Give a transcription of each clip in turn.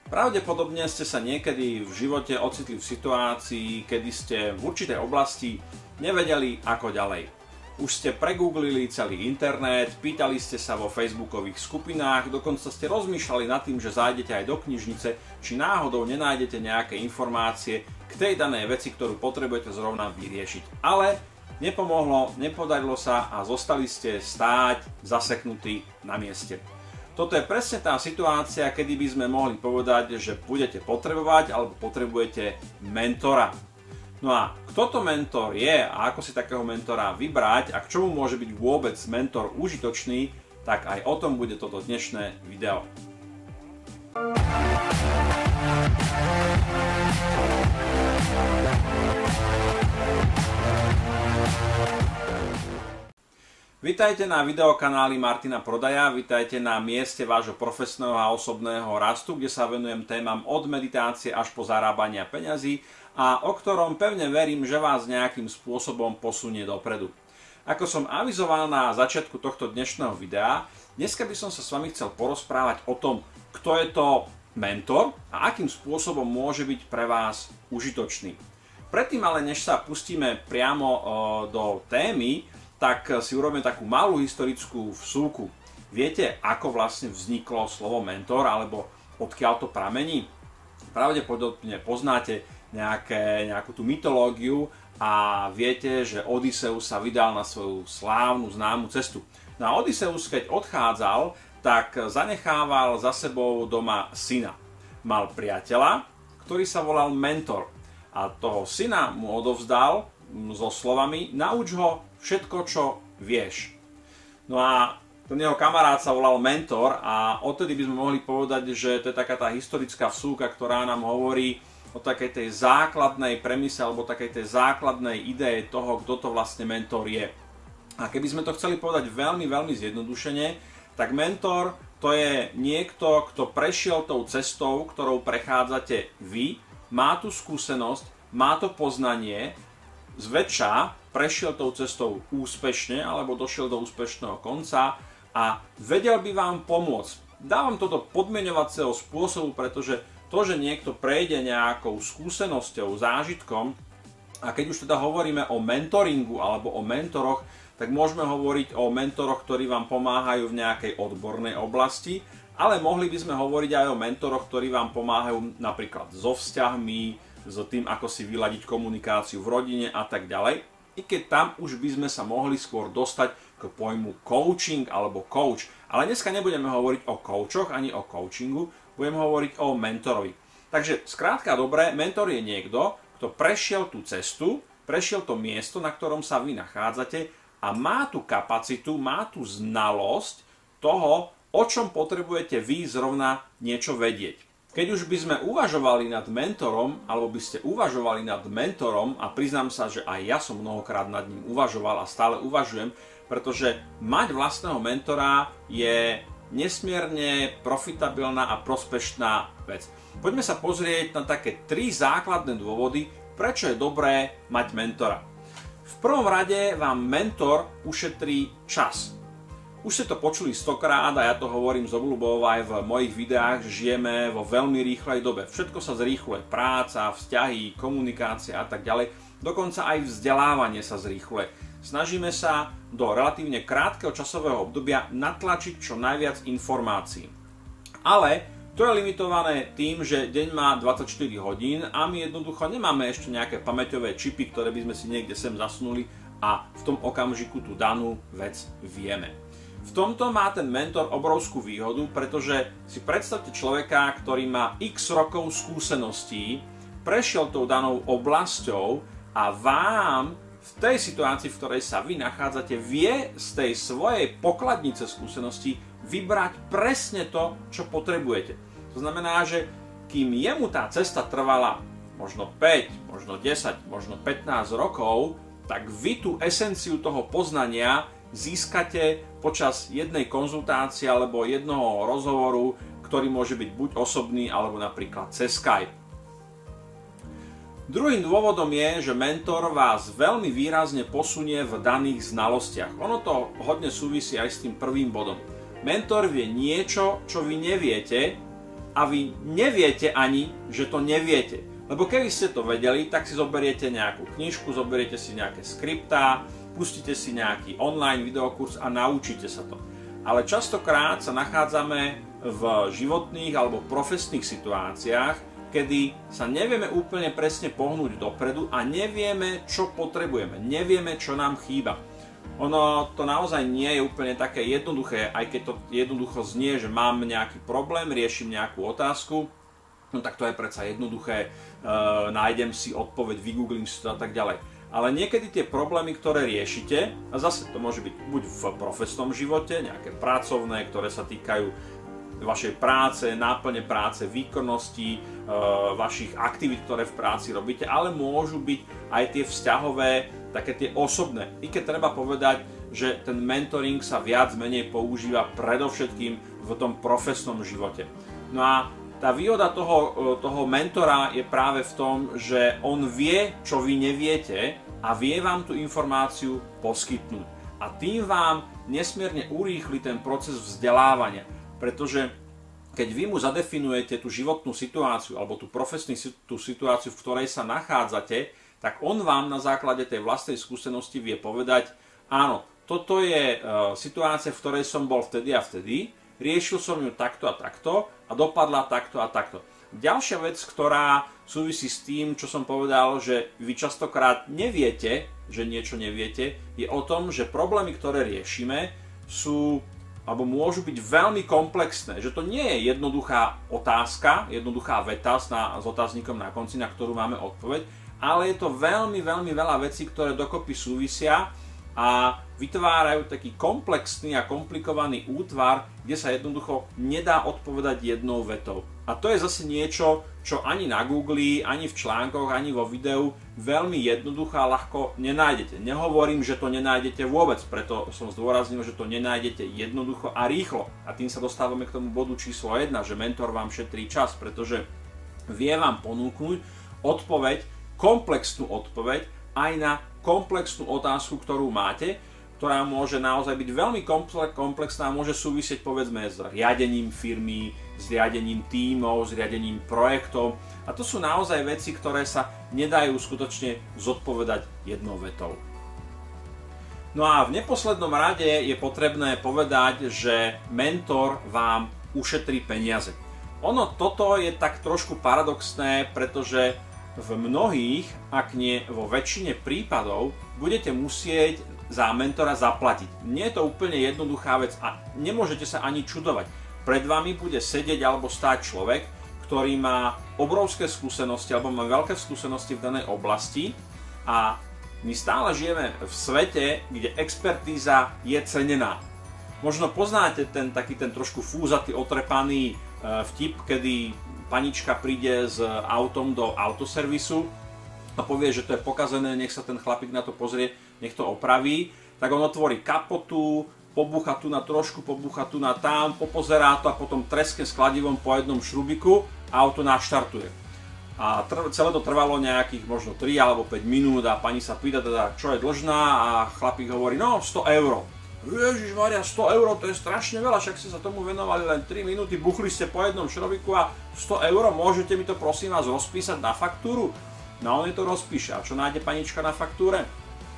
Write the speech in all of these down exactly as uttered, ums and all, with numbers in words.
Pravdepodobne ste sa niekedy v živote ocitli v situácii, kedy ste v určitej oblasti nevedeli ako ďalej. Už ste pregooglili celý internet, pýtali ste sa vo facebookových skupinách, dokonca ste rozmýšľali nad tým, že zájdete aj do knižnice, či náhodou nenájdete nejaké informácie k tej danej veci, ktorú potrebujete zrovna vyriešiť. Ale nepomohlo, nepodarilo sa a zostali ste stáť zaseknutí na mieste. Toto je presne tá situácia, kedy by sme mohli povedať, že budete potrebovať alebo potrebujete mentora. No a kto to mentor je a ako si takého mentora vybrať a k čomu môže byť vôbec mentor užitočný, tak aj o tom bude toto dnešné video. Vitajte na videokanáli Martina Prodaja, vitajte na mieste vášho profesného a osobného rastu, kde sa venujem témam od meditácie až po zarábania peňazí a o ktorom pevne verím, že vás nejakým spôsobom posunie dopredu. Ako som avizoval na začiatku tohto dnešného videa, dneska by som sa s vami chcel porozprávať o tom, kto je to mentor a akým spôsobom môže byť pre vás užitočný. Predtým ale, než sa pustíme priamo do témy, tak si urobíme takú malú historickú vsúku. Viete, ako vlastne vzniklo slovo mentor, alebo odkiaľ to pramení? Pravdepodobne poznáte nejaké, nejakú tú mytológiu a viete, že Odysseus sa vydal na svoju slávnu, známu cestu. No a Odysseus, keď odchádzal, tak zanechával za sebou doma syna. Mal priateľa, ktorý sa volal Mentor. A toho syna mu odovzdal so slovami: nauč ho všetko, čo vieš. No a ten jeho kamarát sa volal Mentor a odtedy by sme mohli povedať, že to je taká tá historická vsúka, ktorá nám hovorí o takej tej základnej premise alebo takej tej základnej idei toho, kto to vlastne mentor je. A keby sme to chceli povedať veľmi, veľmi zjednodušene, tak mentor to je niekto, kto prešiel tou cestou, ktorou prechádzate vy, má tú skúsenosť, má to poznanie, zväčša prešiel tou cestou úspešne alebo došiel do úspešného konca a vedel by vám pomôcť. Dávam toto podmieňovacieho spôsobu, pretože to, že niekto prejde nejakou skúsenosťou, zážitkom, a keď už teda hovoríme o mentoringu alebo o mentoroch, tak môžeme hovoriť o mentoroch, ktorí vám pomáhajú v nejakej odbornej oblasti, ale mohli by sme hovoriť aj o mentoroch, ktorí vám pomáhajú napríklad so vzťahmi, s tým, ako si vyladiť komunikáciu v rodine a tak ďalej. I keď tam už by sme sa mohli skôr dostať k pojmu coaching alebo coach. Ale dneska nebudeme hovoriť o coachoch ani o coachingu, budeme hovoriť o mentorovi. Takže skrátka dobre, mentor je niekto, kto prešiel tú cestu, prešiel to miesto, na ktorom sa vy nachádzate a má tú kapacitu, má tú znalosť toho, o čom potrebujete vy zrovna niečo vedieť. Keď už by sme uvažovali nad mentorom, alebo by ste uvažovali nad mentorom, a priznám sa, že aj ja som mnohokrát nad ním uvažoval a stále uvažujem, pretože mať vlastného mentora je nesmierne profitabilná a prospešná vec. Poďme sa pozrieť na také tri základné dôvody, prečo je dobré mať mentora. V prvom rade vám mentor ušetrí čas. Už ste to počuli stokrát a ja to hovorím z obľubou aj v mojich videách, že žijeme vo veľmi rýchlej dobe. Všetko sa zrýchluje, práca, vzťahy, komunikácia a tak ďalej. Dokonca aj vzdelávanie sa zrýchluje. Snažíme sa do relatívne krátkeho časového obdobia natlačiť čo najviac informácií. Ale to je limitované tým, že deň má dvadsaťštyri hodín a my jednoducho nemáme ešte nejaké pamäťové čipy, ktoré by sme si niekde sem zasunuli a v tom okamžiku tú danú vec vieme. V tomto má ten mentor obrovskú výhodu, pretože si predstavte človeka, ktorý má x rokov skúseností, prešiel tou danou oblasťou a vám v tej situácii, v ktorej sa vy nachádzate, vie z tej svojej pokladnice skúseností vybrať presne to, čo potrebujete. To znamená, že kým jemu tá cesta trvala možno päť, možno desať, možno pätnásť rokov, tak vy tú esenciu toho poznania získate počas jednej konzultácie alebo jednoho rozhovoru, ktorý môže byť buď osobný alebo napríklad cez Skype. Druhým dôvodom je, že mentor vás veľmi výrazne posunie v daných znalostiach. Ono to hodne súvisí aj s tým prvým bodom. Mentor vie niečo, čo vy neviete, a vy neviete ani, že to neviete. Lebo keby ste to vedeli, tak si zoberiete nejakú knižku, zoberiete si nejaké skriptá, pustíte si nejaký online videokurs a naučíte sa to. Ale častokrát sa nachádzame v životných alebo profesných situáciách, kedy sa nevieme úplne presne pohnúť dopredu a nevieme, čo potrebujeme, nevieme, čo nám chýba. Ono to naozaj nie je úplne také jednoduché, aj keď to jednoducho znie, že mám nejaký problém, riešim nejakú otázku, no tak to je predsa jednoduché, e, nájdem si odpoveď, vygooglím si to a tak ďalej. Ale niekedy tie problémy, ktoré riešite, a zase to môže byť buď v profesnom živote, nejaké pracovné, ktoré sa týkajú vašej práce, náplne práce, výkonnosti, e, vašich aktivít, ktoré v práci robíte, ale môžu byť aj tie vzťahové, také tie osobné. I keď treba povedať, že ten mentoring sa viac menej používa predovšetkým v tom profesnom živote. No a tá výhoda toho, toho mentora je práve v tom, že on vie, čo vy neviete a vie vám tú informáciu poskytnúť. A tým vám nesmierne urýchli ten proces vzdelávania. Pretože keď vy mu zadefinujete tú životnú situáciu alebo tú profesnú tú situáciu, v ktorej sa nachádzate, tak on vám na základe tej vlastnej skúsenosti vie povedať, áno, toto je e, situácia, v ktorej som bol vtedy a vtedy, riešil som ju takto a takto a dopadla takto a takto. Ďalšia vec, ktorá súvisí s tým, čo som povedal, že vy častokrát neviete, že niečo neviete, je o tom, že problémy, ktoré riešime, sú alebo môžu byť veľmi komplexné, že to nie je jednoduchá otázka, jednoduchá veta s, na, s otáznikom na konci, na ktorú máme odpoveď, ale je to veľmi, veľmi veľa vecí, ktoré dokopy súvisia a vytvárajú taký komplexný a komplikovaný útvar, kde sa jednoducho nedá odpovedať jednou vetou. A to je zase niečo, čo ani na Google, ani v článkoch, ani vo videu veľmi jednoducho a ľahko nenájdete. Nehovorím, že to nenájdete vôbec, preto som zdôraznil, že to nenájdete jednoducho a rýchlo. A tým sa dostávame k tomu bodu číslo jedna, že mentor vám šetrí čas, pretože vie vám ponúknuť odpoveď, komplexnú odpoveď aj na komplexnú otázku, ktorú máte, ktorá môže naozaj byť veľmi komplexná, môže súvisieť povedzme s riadením firmy, s riadením tímov, s riadením projektov. A to sú naozaj veci, ktoré sa nedajú skutočne zodpovedať jednou vetou. No a v neposlednom rade je potrebné povedať, že mentor vám ušetrí peniaze. Ono toto je tak trošku paradoxné, pretože v mnohých, ak nie vo väčšine prípadov, budete musieť za mentora zaplatiť. Nie je to úplne jednoduchá vec a nemôžete sa ani čudovať. Pred vami bude sedieť alebo stáť človek, ktorý má obrovské skúsenosti alebo má veľké skúsenosti v danej oblasti a my stále žijeme v svete, kde expertíza je cenená. Možno poznáte ten taký ten trošku fúzatý, otrepaný vtip, kedy panička príde s autom do autoservisu a povie, že to je pokazené, nech sa ten chlapík na to pozrie, nech to opraví, tak on otvorí kapotu, pobúcha tu na trošku, pobúcha tu na tam, popozerá to a potom treskne s kladivom po jednom šrubiku a auto naštartuje. A celé to trvalo nejakých možno tri alebo päť minút a pani sa pýta teda, čo je dlžná a chlapík hovorí, no sto eur. Ježišmaria, sto eur, to je strašne veľa, však ste sa tomu venovali len tri minúty, buchli ste po jednom šrobiku a sto eur, môžete mi to prosím vás rozpísať na faktúru? No on je to rozpíše. A čo nájde panička na faktúre?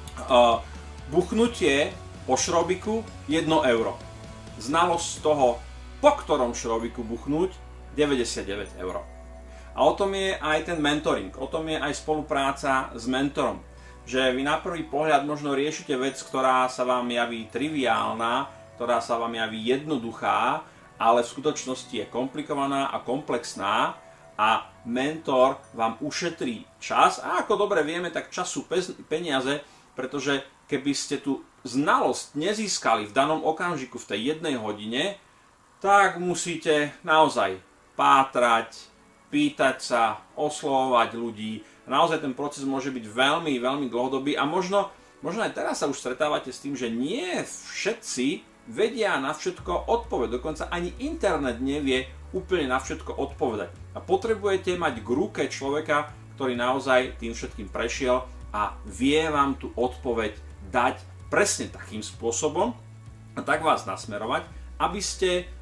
Uh, buchnutie po šrobiku jedno euro. Znalosť toho, po ktorom šrobiku buchnúť, deväťdesiatdeväť eur. A o tom je aj ten mentoring, o tom je aj spolupráca s mentorom. Že vy na prvý pohľad možno riešite vec, ktorá sa vám javí triviálna, ktorá sa vám javí jednoduchá, ale v skutočnosti je komplikovaná a komplexná a mentor vám ušetrí čas. A ako dobre vieme, tak čas sú peniaze, pretože keby ste tú znalosť nezískali v danom okamžiku v tej jednej hodine, tak musíte naozaj pátrať, pýtať sa, oslovovať ľudí. Naozaj ten proces môže byť veľmi, veľmi dlhodobý a možno, možno aj teraz sa už stretávate s tým, že nie všetci vedia na všetko odpovedať. Dokonca ani internet nevie úplne na všetko odpovedať. A potrebujete mať k ruke človeka, ktorý naozaj tým všetkým prešiel a vie vám tú odpoveď dať presne takým spôsobom a tak vás nasmerovať, aby ste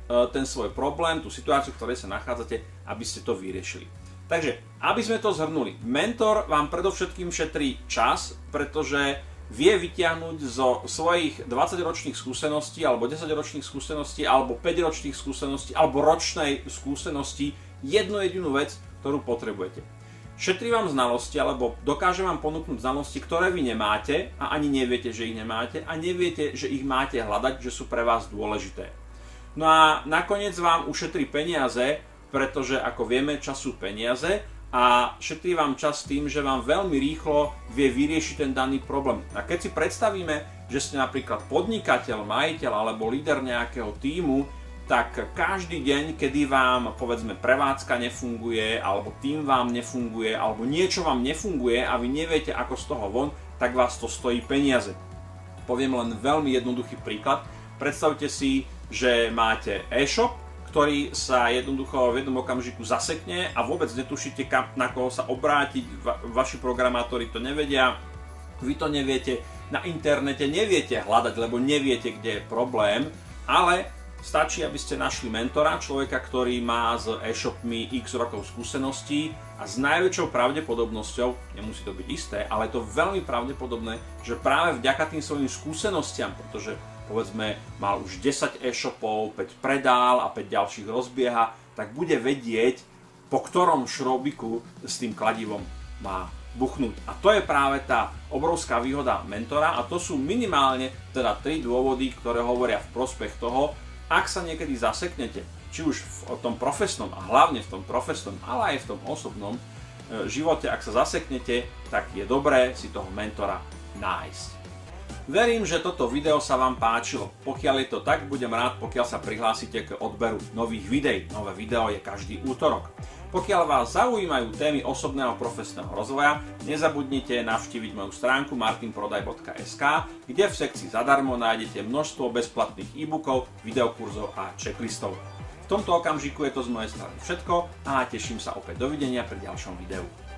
ten svoj problém, tú situáciu, v ktorej sa nachádzate, aby ste to vyriešili. Takže, aby sme to zhrnuli, mentor vám predovšetkým šetrí čas, pretože vie vytiahnuť zo svojich dvadsaťročných skúseností, alebo desaťročných skúseností, alebo päťročných skúseností, alebo ročnej skúsenosti jednu jedinú vec, ktorú potrebujete. Šetrí vám znalosti, alebo dokáže vám ponúknuť znalosti, ktoré vy nemáte a ani neviete, že ich nemáte a neviete, že ich máte hľadať, že sú pre vás dôležité. No a nakoniec vám ušetrí peniaze, pretože ako vieme, čas sú peniaze a šetrí vám čas tým, že vám veľmi rýchlo vie vyriešiť ten daný problém. A keď si predstavíme, že ste napríklad podnikateľ, majiteľ alebo líder nejakého tímu, tak každý deň, kedy vám povedzme prevádzka nefunguje, alebo tým vám nefunguje, alebo niečo vám nefunguje a vy neviete ako z toho von, tak vás to stojí peniaze. Poviem len veľmi jednoduchý príklad. Predstavte si, že máte e-shop, ktorý sa jednoducho v jednom okamžiku zasekne a vôbec netušíte, kam, na koho sa obrátiť, Va, vaši programátori to nevedia, vy to neviete, na internete neviete hľadať, lebo neviete, kde je problém, ale stačí, aby ste našli mentora, človeka, ktorý má s e-shopmi x rokov skúseností a s najväčšou pravdepodobnosťou, nemusí to byť isté, ale je to veľmi pravdepodobné, že práve vďaka tým svojim skúsenostiam, pretože povedzme mal už desať e-shopov, päť predál a päť ďalších rozbieha, tak bude vedieť, po ktorom šrobiku s tým kladivom má buchnúť. A to je práve tá obrovská výhoda mentora a to sú minimálne teda tri dôvody, ktoré hovoria v prospech toho, ak sa niekedy zaseknete, či už v tom profesnom a hlavne v tom profesnom, ale aj v tom osobnom živote, ak sa zaseknete, tak je dobré si toho mentora nájsť. Verím, že toto video sa vám páčilo. Pokiaľ je to tak, budem rád, pokiaľ sa prihlásite k odberu nových videí. Nové video je každý útorok. Pokiaľ vás zaujímajú témy osobného a profesného rozvoja, nezabudnite navštíviť moju stránku martin prodaj bodka es ká, kde v sekcii zadarmo nájdete množstvo bezplatných e-bookov, videokurzov a checklistov. V tomto okamžiku je to z mojej strany všetko a teším sa opäť. Dovidenia pri ďalšom videu.